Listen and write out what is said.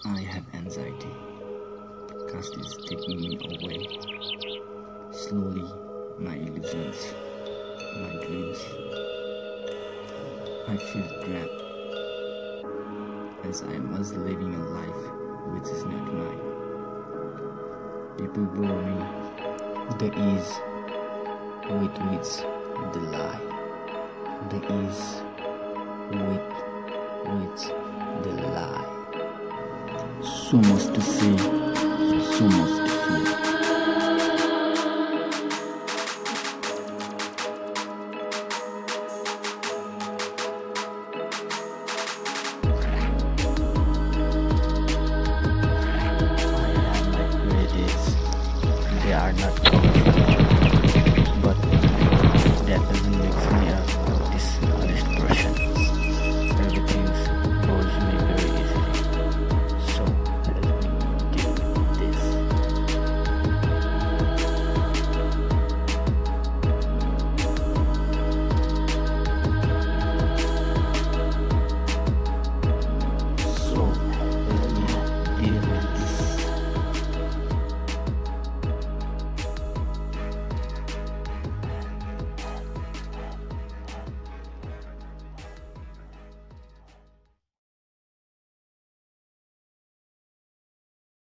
I have anxiety. Past is taking me away. Slowly, my illusions, my dreams. I feel trapped as I was living a life which is not mine. People bore me the ease with which they lie, the ease with which they lie. So much to say, so much to feel.